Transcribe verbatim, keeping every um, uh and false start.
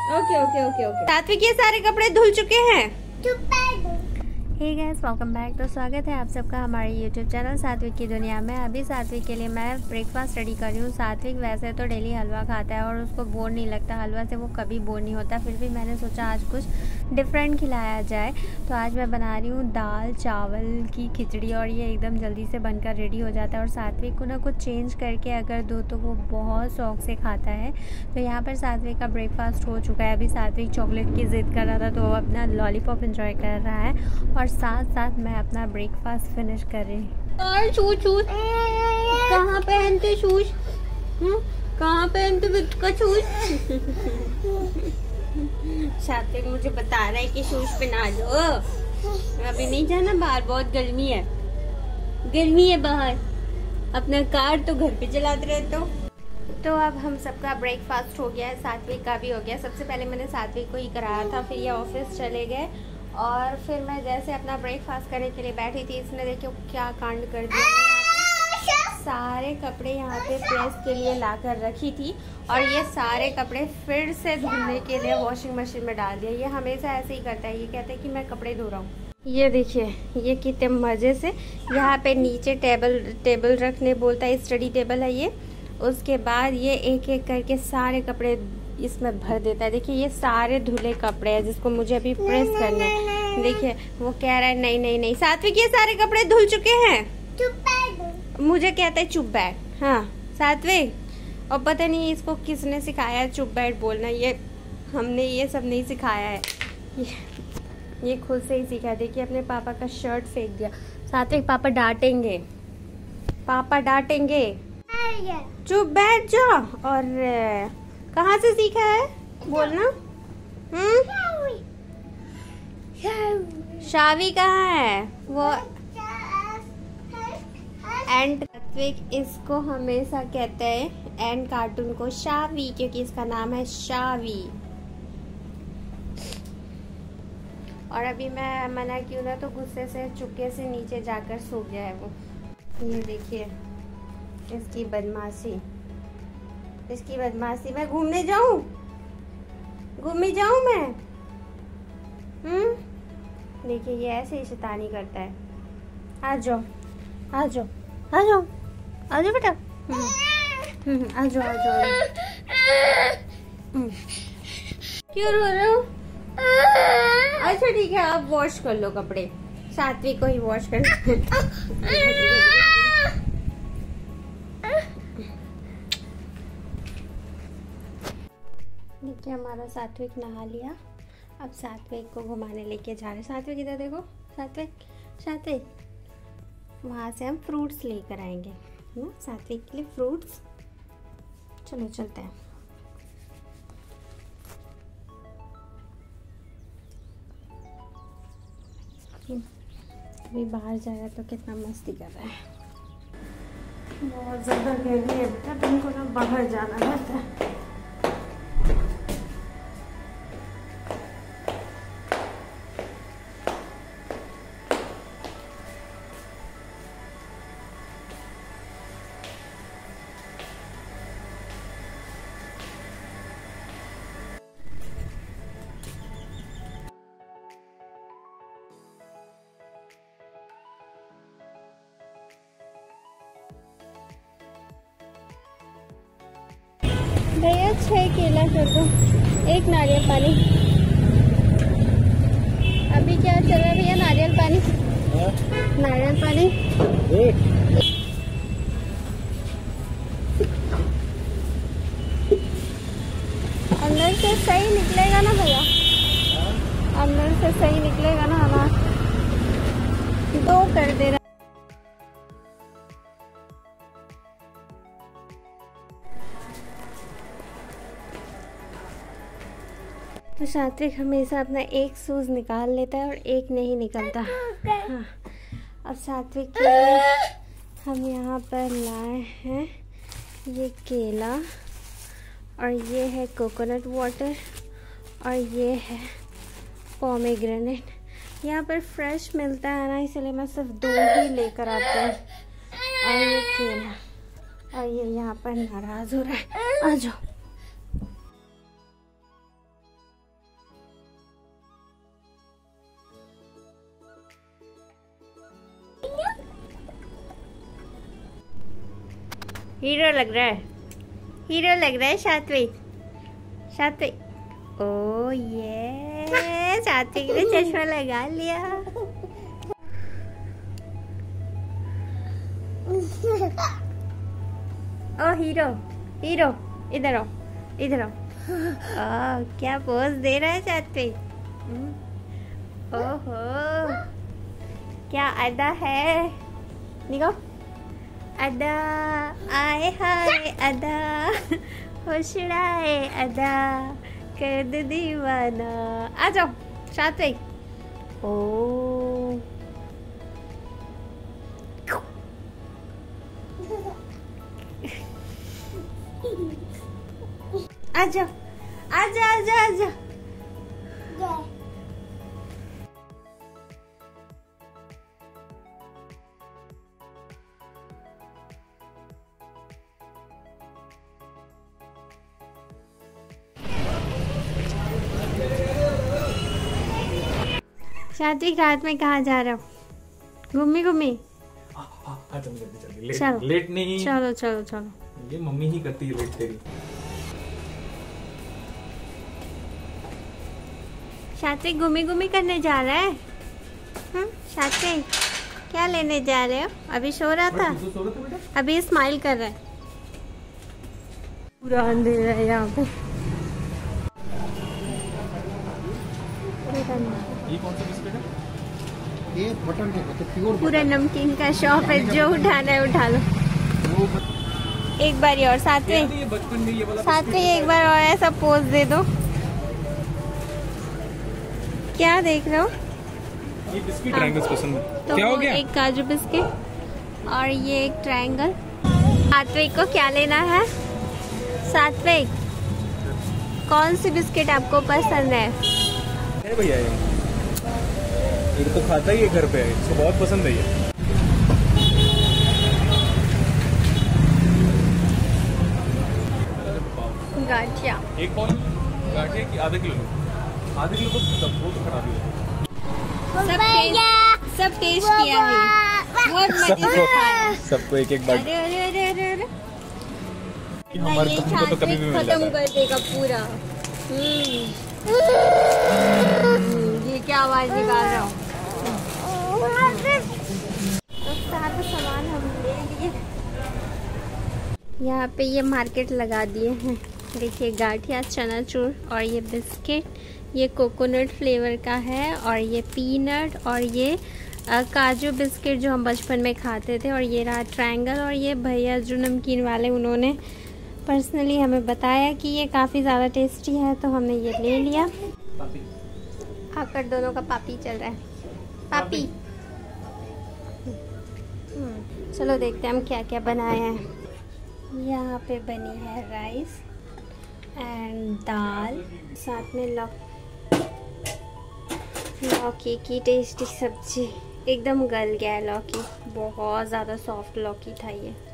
Okay okay okay okay. सात्विक ये सारे कपड़े धुल चुके हैं। Hey guys, welcome back. तो स्वागत है आप सबका हमारे यूट्यूब चैनल सात्विक की दुनिया में। अभी सात्विक के लिए मैं ब्रेकफास्ट रेडी कर रही हूँ। सात्विक वैसे तो डेली हलवा खाता है और उसको बोर नहीं लगता, हलवा से वो कभी बोर नहीं होता। फिर भी मैंने सोचा आज कुछ डिफरेंट खिलाया जाए, तो आज मैं बना रही हूँ दाल चावल की खिचड़ी और ये एकदम जल्दी से बनकर रेडी हो जाता है। और सात्विक को ना कुछ चेंज करके अगर दो तो वो बहुत शौक से खाता है। तो यहाँ पर सात्विक का ब्रेकफास्ट हो चुका है। अभी सात्विक चॉकलेट की ज़िद कर रहा था तो वो अपना लॉलीपॉप इंजॉय कर रहा है और साथ साथ मैं अपना ब्रेकफास्ट फिनिश कर रही हूँ। और शूज शूज कहाँ पहनते शूज? कहाँ पहनते का शूज? सात्विक मुझे बता रहा है कि शूज पहना लो, अभी नहीं जाना बाहर, बहुत गर्मी है, गर्मी है बाहर। अपना कार तो घर पे चलाते रहते हो। तो अब हम सबका ब्रेकफास्ट हो गया है, सात्विक का भी हो गया। सबसे पहले मैंने सात्विक को ही कराया था, फिर ये ऑफिस चले गए और फिर मैं जैसे अपना ब्रेकफास्ट करने के लिए बैठी थी, इसने देखियो क्या कांड कर दिया। सारे कपड़े यहाँ पे प्रेस के लिए लाकर रखी थी और ये सारे कपड़े फिर से धुलने के लिए वॉशिंग मशीन में डाल दिया। ये हमेशा ऐसे ही करता है, ये कहता है कि मैं कपड़े धो रहा हूँ। ये देखिए ये कितने मज़े से यहाँ पे नीचे टेबल टेबल रखने बोलता है, स्टडी टेबल है ये। उसके बाद ये एक एक करके सारे कपड़े इसमें भर देता है। देखिए ये सारे धुले कपड़े हैं जिसको मुझे अभी प्रेस करने हैं। देखिए वो कह रहा है नहीं नहीं नहीं सात्विक ये सारे कपड़े धुल चुके हैं, मुझे कहता है चुप बैठ। हाँ सात्विक, और पता नहीं इसको किसने सिखाया है चुप बैठ बोलना, ये हमने ये सब नहीं सिखाया है, ये, ये खुद से ही सीखा। देखिए अपने पापा का शर्ट फेंक दिया। सात्विक पापा डांटेंगे, पापा डांटेंगे, चुप बैठ जाओ। और कहाँ से सीखा है बोलना? हम्म शावी कहाँ है वो? एंड सात्विक इसको हमेशा कहते हैं एंड कार्टून को शावी, क्योंकि इसका नाम है शावी। और अभी मैं मना क्यों ना तो गुस्से से चुपके से नीचे जाकर सो गया है वो। ये देखिए इसकी बदमाशी, इसकी बदमाशी। मैं घूमने जाऊं, घूमने जाऊं मैं? हम्म देखिए ये ऐसे ही शैतानी करता है। आ जाओ आ जाओ आ जाओ आ जाओ बेटा, आ जाओ आ जाओ। क्यों रो रहे हो? अच्छा ठीक है आप वॉश कर लो कपड़े, सात्विक को ही वॉश कर। देखिए हमारा सात्विक नहा लिया। अब सात्विक को घुमाने लेके जा रहे। सात्विक इधर देखो, सात्विक सात्विक वहाँ से हम फ्रूट्स लेकर आएंगे है ना, सात्विक के लिए फ्रूट्स। चलो चलते हैं। अभी बाहर जा रहा है तो कितना मस्ती कर रहा है। बहुत ज़्यादा गर्मी है बेटा, तुमको ना बाहर जाना रहता है। भैया छह केला कर दो, एक नारियल पानी। अभी क्या चल रहा है भैया? नारियल पानी, नारियल पानी। अंदर से सही निकलेगा ना भैया? अंदर से सही निकलेगा ना? हमारा दो कर दे रहा। तो सात्विक हमेशा अपना एक शूज़ निकाल लेता है और एक नहीं निकलता। हाँ अब सात्विक के लिए हम यहाँ पर लाए हैं ये केला और ये है कोकोनट वाटर और ये है पोमेग्रेनेट। यहाँ पर फ्रेश मिलता है ना, इसलिए मैं सिर्फ दो ही लेकर आती हूँ। और ये केला और ये यहाँ पर नाराज़ हो रहा है। आ जाओ हीरो लग रहा है, हीरो लग रहा है सात्विक। सात्विक, ओ ये सात्विक ने चश्मा लगा लिया। ओ हीरो, हीरो इधर आओ, इधर आओ। ओ क्या पोज दे रहा है सात्विक। ओहो क्या अदा है, निको अदा, आए हाय अदा, होशड़ाए अदा, कर दे दीवाना। आ जाओ सात्विक। ओ आजा आजा आजा आजा। सात्विक रात में कहाँ जा रहे हो? घूमी घूमी। चलो लेट नहीं। चलो चलो चलो। ये मम्मी ही करती है लेट तेरी। सात्विक घूमी घूमी करने जा रहा है। हाँ सात्विक क्या लेने जा रहे हो? अभी सो रहा था, अभी स्माइल कर रहा है। पूरा अंधेरा है यहाँ पे। ये कौन सा बिस्किट है? ये बटन है तो प्योर पूरा नमकीन का शॉप है, जो उठाना है उठा लो। एक बार और सात्विक, ये बचपन में ये वाला सात्विक एक बार और ऐसा पोज दे दो। क्या देख रहे हो? ये बिस्किट ट्रायंगल्स पसंद है। तो क्या हो वो गया? एक काजू बिस्किट और ये एक ट्रायंगल। सात्विक को क्या लेना है? सात्विक कौन सी बिस्किट आपको पसंद है? है भैया ये ये तो खाता ही है घर पे, इसको बहुत पसंद है ये। गाठिया एक पाउंड गाठिया की आधा किलो लो। आधा किलो तो सब वो तो खराब ही है। सब टेस्ट, सब टेस्ट किया है, बहुत मजे से खाया। सबको एक एक बार। अरे अरे अरे अरे अरे हमारे ये को तो कभी भी मिल खत्म जाता कर देगा पूरा। हम्म ये क्या आवाज निकाल रहा हूँ? तो सारा सामान हम ले लिए। यहाँ पे ये मार्केट लगा दिए हैं। देखिए गाठिया, चनाचूर और ये बिस्किट, ये कोकोनट फ्लेवर का है और ये पीनट और ये आ, काजू बिस्किट जो हम बचपन में खाते थे, और ये रहा ट्रायंगल। और ये भैया जो नमकीन वाले, उन्होंने पर्सनली हमें बताया कि ये काफ़ी ज़्यादा टेस्टी है, तो हमने ये ले लिया। आकर दोनों का पापी चल रहा है, पापी। हम्म, चलो देखते हैं हम क्या क्या बनाए हैं। यहाँ पे बनी है राइस एंड दाल, साथ में लौक लौकी की टेस्टी सब्जी। एकदम गल गया है लौकी, बहुत ज़्यादा सॉफ्ट लौकी था ये।